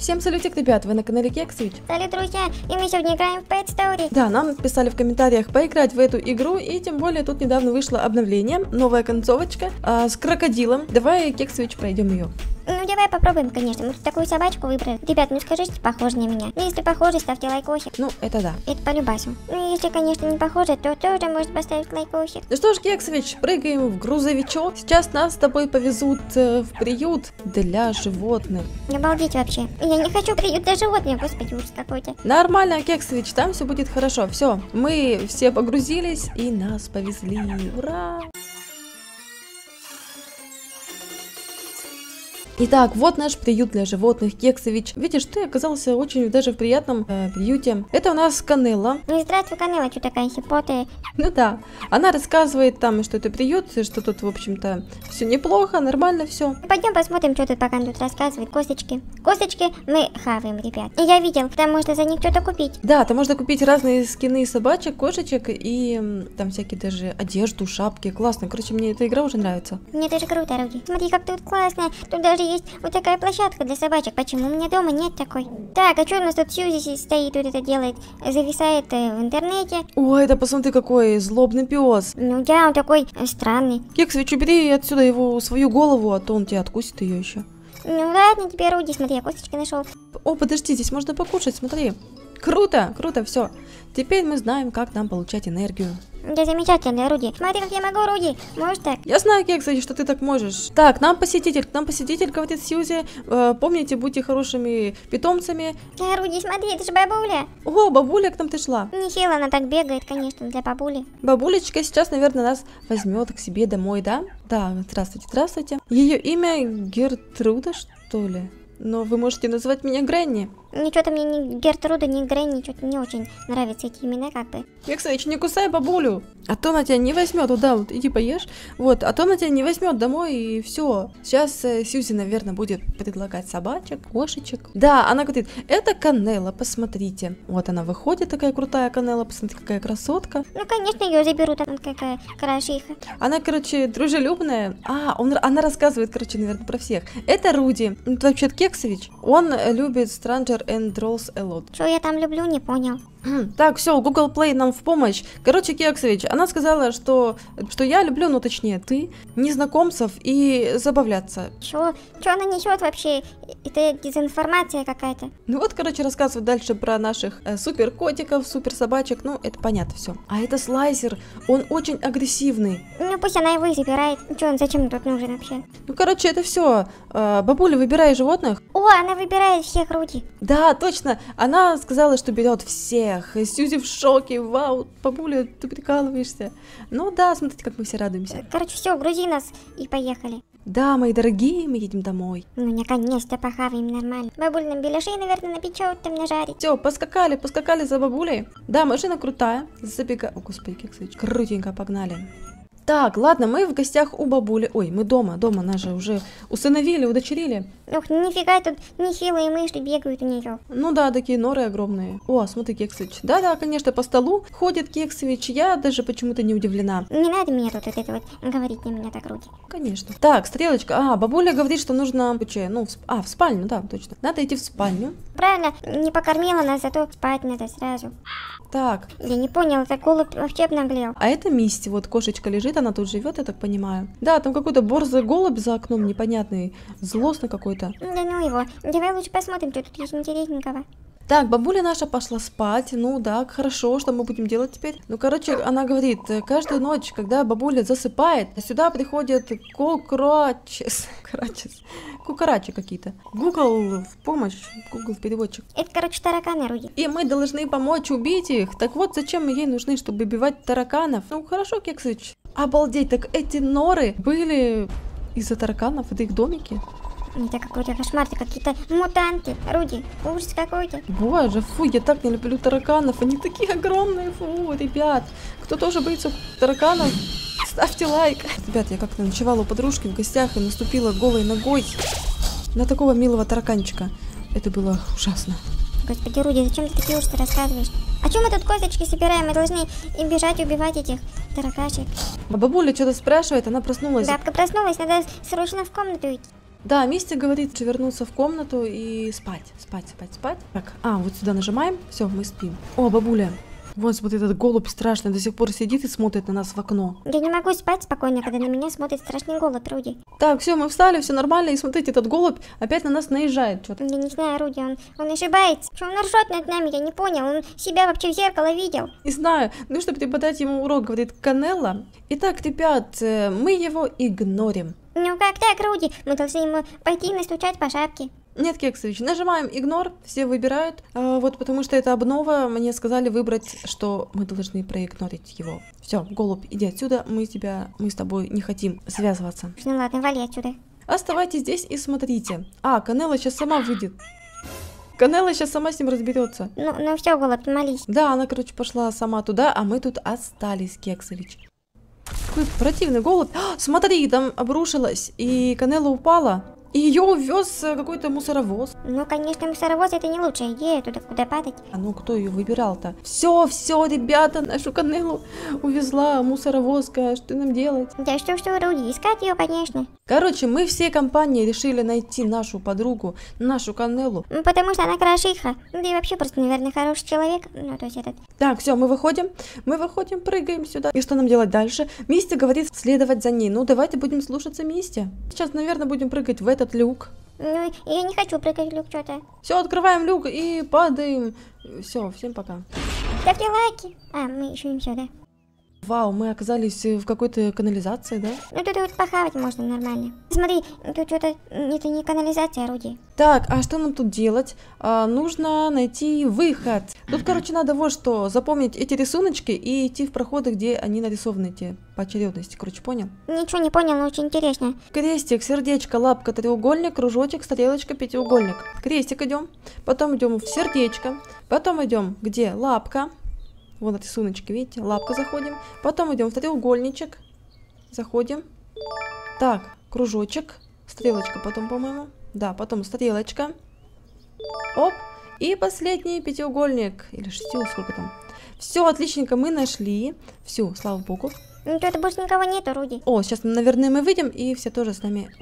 Всем салютик, ребят, вы на канале Кексович. Салют, друзья, и мы сегодня играем в Pet Story. Да, нам писали в комментариях поиграть в эту игру, и тем более тут недавно вышло обновление, новая концовочка с крокодилом. Давай, Кексович, пройдем ее. Ну, давай попробуем, конечно. Мы тут такую собачку выбрали. Ребят, ну скажите, похоже на меня. Ну, если похоже, ставьте лайкосик. Ну, это да. Это по любасу. Ну, если, конечно, не похоже, то тоже можете поставить лайкосик. Ну что ж, Кексович, прыгаем в грузовичок. Сейчас нас с тобой повезут в приют для животных. Обалдеть вообще. Я не хочу приют для животных, господи, ужас какой-то. Нормально, Кексович, там все будет хорошо. Все, мы все погрузились и нас повезли. Ура! Итак, вот наш приют для животных, Кексович. Видишь, ты оказался очень даже в приятном приюте. Это у нас Канелла. Ну и здравствуй, Канелла, что такая сипотая? Ну да, она рассказывает там, что это приют, что тут, в общем-то, все неплохо, нормально все. Пойдем посмотрим, что тут пока он тут рассказывает. Косточки. Косточки мы хаваем, ребят. И я видел, там можно за них что-то купить. Да, там можно купить разные скины собачек, кошечек и там всякие даже одежду, шапки. Классно. Короче, мне эта игра уже нравится. Мне тоже круто, Руди. Смотри, как тут классно. Тут даже есть вот такая площадка для собачек. Почему у меня дома нет такой? Так, а что у нас тут Сьюзи стоит, тут это делает? Зависает в интернете. Ой, да посмотри, какой злобный пес. Ну да, он такой странный. Кексович, убери отсюда его свою голову, а то он тебя откусит ее еще. Ну ладно, тебе, Руди, смотри, я косточки нашел. О, подожди, здесь можно покушать, смотри. Круто, круто, все. Теперь мы знаем, как нам получать энергию. Да замечательно, Руди. Смотри, как я могу, Руди. Можешь так? Я знаю, Кексович, что ты так можешь. Так, к нам посетитель, говорит Сьюзи. Помните, будьте хорошими питомцами. Да, Руди, смотри, это же бабуля. О, бабуля к нам пришла. Нехило она так бегает, конечно, для бабули. Бабулечка сейчас, наверное, нас возьмет к себе домой, да? Да, здравствуйте, здравствуйте. Ее имя Гертруда, что ли? Но вы можете называть меня Гренни. Ничего-то мне ни Гертруда, ни Гренни, что-то не очень нравятся эти имена, как бы. Кексович, не кусай бабулю, а то она тебя не возьмет. Да, вот иди поешь. Вот, а то она тебя не возьмет домой и все. Сейчас Сьюзи, наверное, будет предлагать собачек, кошечек. Да, она говорит, это Канелла, посмотрите. Вот она выходит, такая крутая Канелла, посмотрите, какая красотка. Ну, конечно, ее заберут, она какая крашиха. Она, короче, дружелюбная. Она рассказывает, короче, наверное, про всех. Это Руди, это вообще Кексович. Он любит Stranger and Rolls a lot. Что я там люблю, не понял. Так, все, Google Play нам в помощь. Короче, Кексович, она сказала, что я люблю, ну точнее, ты, незнакомцев и забавляться. Чё она несет вообще? Это дезинформация какая-то. Ну вот, короче, рассказывает дальше про наших супер котиков, супер собачек, ну это понятно все. А это Слайсер, он очень агрессивный. Ну пусть она его и забирает. Чё он зачем тут нужен вообще? Ну короче, это все. Бабуля, выбирай животных. О, она выбирает всех, Руди. Да, точно. Она сказала, что берет всех. Сьюзи в шоке. Вау, бабуля, ты прикалываешься. Ну да, смотрите, как мы все радуемся. Короче, все, грузи нас и поехали. Да, мои дорогие, мы едем домой. Ну, наконец-то похаваем нормально. Бабуль нам беляшей, наверное, напечет, там нажарить. Все, поскакали за бабулей. Да, машина крутая. Забегай. О, господи, Кексович. Крутенько, погнали. Так, ладно, мы в гостях у бабули. Ой, мы дома, нас же уже усыновили, удочерили. Ух, нифига, тут нехилые мыши бегают у нее. Ну да, такие норы огромные. О, смотри, Кексович. Да, конечно, по столу ходит Кексович. Я даже почему-то не удивлена. Не надо мне тут это вот говорить на меня так, Руди. Конечно. Так, стрелочка. Бабуля говорит, что нужно... в спальню, да, точно. Надо идти в спальню. Правильно, не покормила нас, зато спать надо сразу. Так. Я не понял, это голубь вообще обнаглел. А это Мисти, вот кошечка лежит, она тут живет, я так понимаю. Да, там какой-то борзый голубь за окном непонятный, злостный какой-то. Да ну его, давай лучше посмотрим, что тут есть интересненького. Так, бабуля наша пошла спать, ну да, хорошо, что мы будем делать теперь? Ну, короче, она говорит, каждую ночь, когда бабуля засыпает, сюда приходят кукарачи какие-то. Google в помощь, Google переводчик. Это, короче, тараканы, Руди. И мы должны помочь убить их. Так вот, зачем ей нужны, чтобы убивать тараканов? Ну, хорошо, Кексович. Обалдеть, так эти норы были из-за тараканов, это их домики? Это какой-то кошмар, это какие-то мутанты, Руди, ужас какой-то. Боже, фу, я так не люблю тараканов, они такие огромные, фу, ребят. Кто тоже боится тараканов, ставьте лайк. Ребят, я как-то ночевала у подружки в гостях и наступила голой ногой на такого милого тараканчика. Это было ужасно. Господи, Руди, зачем ты такие ужасы рассказываешь? А чем мы тут косточки собираем? Мы должны им бежать, убивать этих таракашек. А бабуля что-то спрашивает, она проснулась. Бабка проснулась, надо срочно в комнату идти. Да, Мистик говорит вернуться в комнату и спать. Спать. Так, вот сюда нажимаем. Все, мы спим. О, бабуля. Вот, смотри, этот голубь страшный до сих пор сидит и смотрит на нас в окно. Я не могу спать спокойно, когда на меня смотрит страшный голубь, Руди. Так, все, мы встали, все нормально. И смотрите, этот голубь опять на нас наезжает. Что-то. Я не знаю, Руди, он ошибается. Что он ржет над нами, я не понял. Он себя вообще в зеркало видел. Не знаю. Ну, чтобы преподать ему урок, говорит Канелла. Итак, ребят, мы его игнорим. Ну как так, Руди? Мы должны ему пойти и настучать по шапке. Нет, Кексович, нажимаем игнор, все выбирают. Вот потому что это обнова, мне сказали выбрать, что мы должны проигнорить его. Все, голубь, иди отсюда, мы с тобой не хотим связываться. Ну ладно, вали отсюда. Оставайтесь здесь и смотрите. Канелла сейчас сама выйдет. Канелла сейчас сама с ним разберется. Ну все, голубь, молись. Да, она, короче, пошла сама туда, а мы тут остались, Кексович. Какой противный голубь. Смотри, там обрушилась, и Канелла упала. И ее увез какой-то мусоровоз. Ну, конечно, мусоровоз это не лучшая идея, туда куда падать. Ну кто ее выбирал-то? Все, ребята, нашу Канеллу увезла мусоровозка. Что нам делать? Да что, Руди, искать ее, конечно. Короче, мы всей компанией решили найти нашу подругу, нашу Канеллу. Потому что она крошиха. Да и вообще просто, наверное, хороший человек. Ну, то есть этот. Так, все, мы выходим, прыгаем сюда. И что нам делать дальше? Мисти говорит следовать за ней. Ну, давайте будем слушаться Мисти. Сейчас, наверное, будем прыгать в этот люк. Ну, я не хочу прыгать в люк, что-то. Все, открываем люк и падаем. Все, всем пока. Ставьте лайки. Мы еще не все, да? Вау, мы оказались в какой-то канализации, да? Ну, тут вот похавать можно нормально. Смотри, тут что-то, это не канализация, Руди. Так, а что нам тут делать? Нужно найти выход. Тут, короче, надо вот что, запомнить эти рисуночки и идти в проходы, где они нарисованы, эти по очередности. Короче, понял? Ничего не понял, но очень интересно. Крестик, сердечко, лапка, треугольник, кружочек, стрелочка, пятиугольник. Крестик идем, потом идем в сердечко, потом идем где? Лапка. Вон рисуночки, видите? Лапка заходим. Потом идем в треугольничек. Заходим. Так, кружочек. Стрелочка потом, по-моему. Да, потом стрелочка. Оп. И последний пятиугольник. Или шестиугольник, сколько там. Все, отличненько, мы нашли. Все, слава богу. Ну, тут больше никого нету, Руди. О, сейчас, наверное, мы выйдем, и все тоже с нами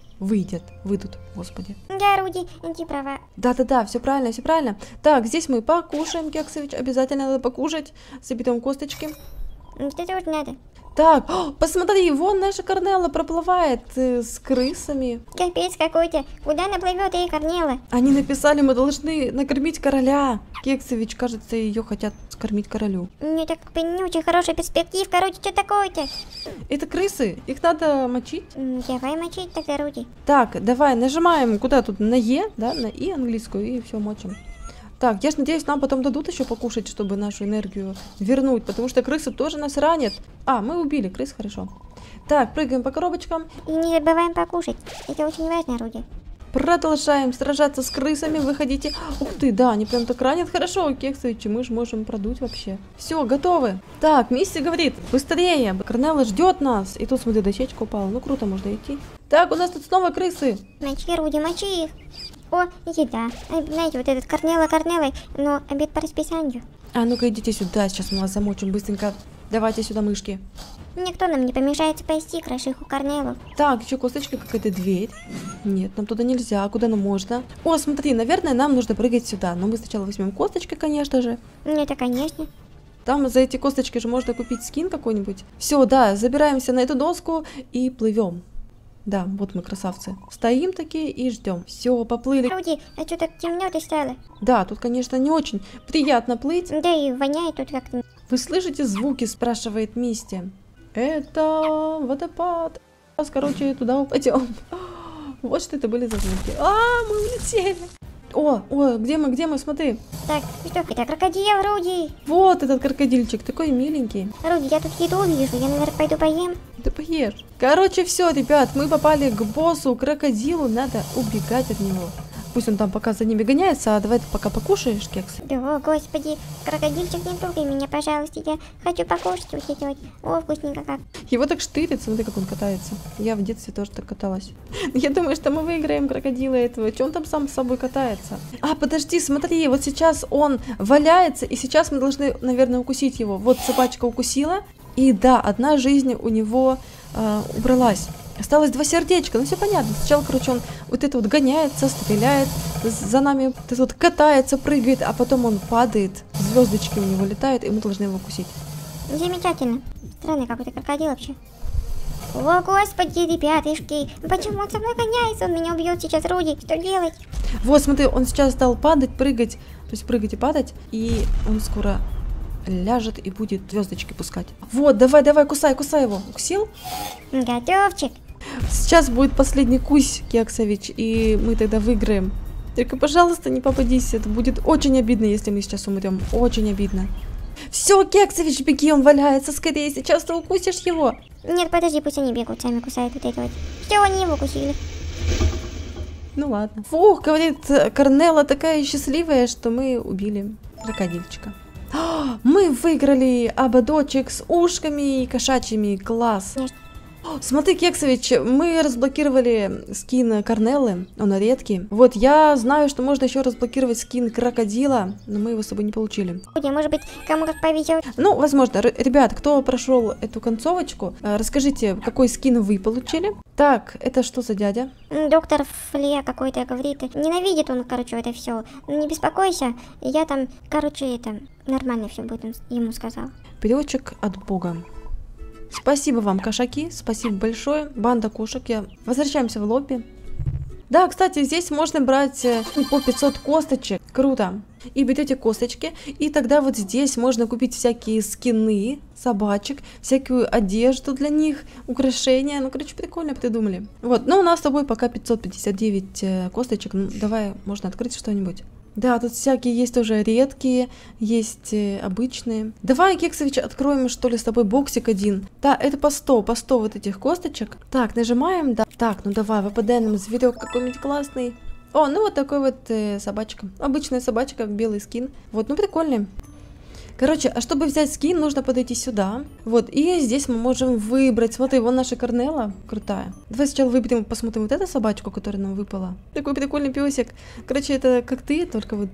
выйдут, господи. Да, Руди, ты права. Да, все правильно. Так, здесь мы покушаем, Кексович, обязательно надо покушать. Заберем косточки. Что тоже надо? Так, посмотри, вон наша Корнелла проплывает с крысами. Капец какой-то. Куда она плывет, Корнелла? Они написали, мы должны накормить короля. Кексович, кажется, ее хотят скормить королю. Ну, так не очень хорошая перспектива. Короче, что такое-то? Это крысы, их надо мочить. Давай мочить тогда, Руди. Так, давай, нажимаем куда тут, на Е, да, на И английскую, и все мочим. Так, я ж надеюсь, нам потом дадут еще покушать, чтобы нашу энергию вернуть, потому что крысы тоже нас ранят. Мы убили крыс, хорошо. Так, прыгаем по коробочкам. И не забываем покушать. Это очень важно, Руди. Продолжаем сражаться с крысами, выходите. Ух ты, да, они прям так ранят. Хорошо, Кексович, мы же можем продуть вообще. Все, готовы. Так, Мисси говорит, быстрее. Корнелла ждет нас. И тут, смотри, дощечка упала. Ну, круто, можно идти. Так, у нас тут снова крысы. Мочи, Руди, мочи их. О, еда. Знаете, вот этот Корнелла, но обед по расписанию. Ну-ка, идите сюда, сейчас мы вас замочим быстренько. Давайте сюда мышки. Никто нам не помешает спасти крошиху Корнеллу. Так, еще косточка, какая-то дверь. Нет, нам туда нельзя, куда нам можно? О, смотри, наверное, нам нужно прыгать сюда. Но мы сначала возьмем косточки, конечно же. Ну, это конечно. Там за эти косточки же можно купить скин какой-нибудь. Все, да, забираемся на эту доску и плывем. Да, вот мы красавцы. Стоим такие и ждем. Все, поплыли. Руди, а что так темно-то стало? Да, тут, конечно, не очень приятно плыть. Да и воняет тут как-то. Вы слышите звуки, спрашивает Мисти. Это водопад. Короче, туда упадем. Вот что это были за звуки. Мы улетели. О, где мы, смотри. Так, что это, крокодил, Руди? Вот этот крокодильчик, такой миленький. Руди, я тут еду вижу, я, наверное, пойду поем. Да поешь. Короче, все, ребят, мы попали к боссу, крокодилу, надо убегать от него. Пусть он там пока за ними гоняется, а давай ты пока покушаешь, Кекс. Да, о, господи, крокодильчик, не трогай меня, пожалуйста, я хочу покушать вот эти вот. О, вкусненько как. Его так штырит, смотри, как он катается. Я в детстве тоже так каталась. Я думаю, что мы выиграем крокодила этого. Че он там сам с собой катается? Подожди, смотри, вот сейчас он валяется, и сейчас мы должны, наверное, укусить его. Вот собачка укусила, и да, одна жизнь у него убралась. Осталось 2 сердечка, ну все понятно. Сначала, короче, он вот это вот гоняется, стреляет, за нами вот это вот катается, прыгает, а потом он падает, звездочки у него летают, и мы должны его укусить. Замечательно. Странный какой-то крокодил вообще. О, господи, ребятишки, почему он со мной гоняется? Он меня убьет сейчас, Руди, что делать? Вот, смотри, он сейчас стал падать, прыгать, то есть прыгать и падать, и он скоро ляжет и будет звездочки пускать. Вот, давай, давай, кусай, кусай его. Укусил? Готовчик. Сейчас будет последний кусь, Кексович, и мы тогда выиграем. Только, пожалуйста, не попадись, это будет очень обидно, если мы сейчас умрем. Очень обидно. Все, Кексович, беги, он валяется, скорее, сейчас ты укусишь его. Нет, подожди, пусть они бегают, сами кусают вот это вот. Все, они его укусили. Ну ладно. Фух, говорит, Корнелла такая счастливая, что мы убили крокодильчика. Мы выиграли ободочек с ушками и кошачьими. Класс. Нет. Смотри, Кексович, мы разблокировали скин Корнеллы, он редкий. Вот, я знаю, что можно еще разблокировать скин крокодила, но мы его с собой не получили. Руди, может быть, кому-то повезет. Ну, возможно. Ребят, кто прошел эту концовочку, расскажите, какой скин вы получили. Так, это что за дядя? Доктор Фле какой-то говорит, ненавидит он, короче, это все. Не беспокойся, я там, короче, это, нормально все будет, он ему сказал. Переводчик от Бога. Спасибо вам, кошаки, спасибо большое. Банда кошек. Возвращаемся в лобби. Да, кстати, здесь можно брать по 500 косточек. Круто. И берете косточки, и тогда вот здесь можно купить всякие скины собачек, всякую одежду для них, украшения. Ну, короче, прикольно придумали. Вот, но у нас с тобой пока 559 косточек. Ну, давай, можно открыть что-нибудь. Да, тут всякие есть тоже редкие, есть обычные. Давай, Кексович, откроем, что ли, с тобой боксик один. Да, это по 100 вот этих косточек. Так, нажимаем, да. Так, ну давай, выпадает нам зверек какой-нибудь классный. О, ну вот такой вот собачка. Обычная собачка, белый скин. Вот, ну прикольный. Короче, а чтобы взять скин, нужно подойти сюда. Вот, и здесь мы можем выбрать. Смотри, вон наша Корнелла, крутая. Давай сначала выберем, посмотрим вот эту собачку, которая нам выпала. Такой прикольный песик. Короче, это как ты, только вот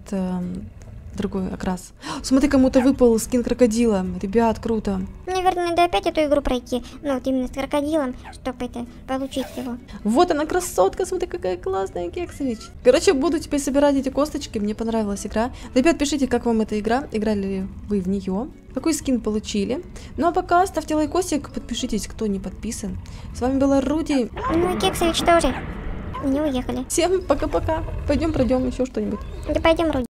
другой окрас. Смотри, кому-то выпал скин крокодила. Ребят, круто. Наверное, надо опять эту игру пройти. Ну, вот именно с крокодилом, чтобы это, получить его. Вот она, красотка, смотри, какая классная, Кексович. Короче, буду теперь собирать эти косточки, мне понравилась игра. Ребят, пишите, как вам эта игра, играли ли вы в нее, какой скин получили. Ну, а пока ставьте лайкосик, подпишитесь, кто не подписан. С вами была Руди. Ну, и Кексович тоже. Не уехали. Всем пока-пока. Пойдем пройдем еще что-нибудь. Да пойдем, Руди.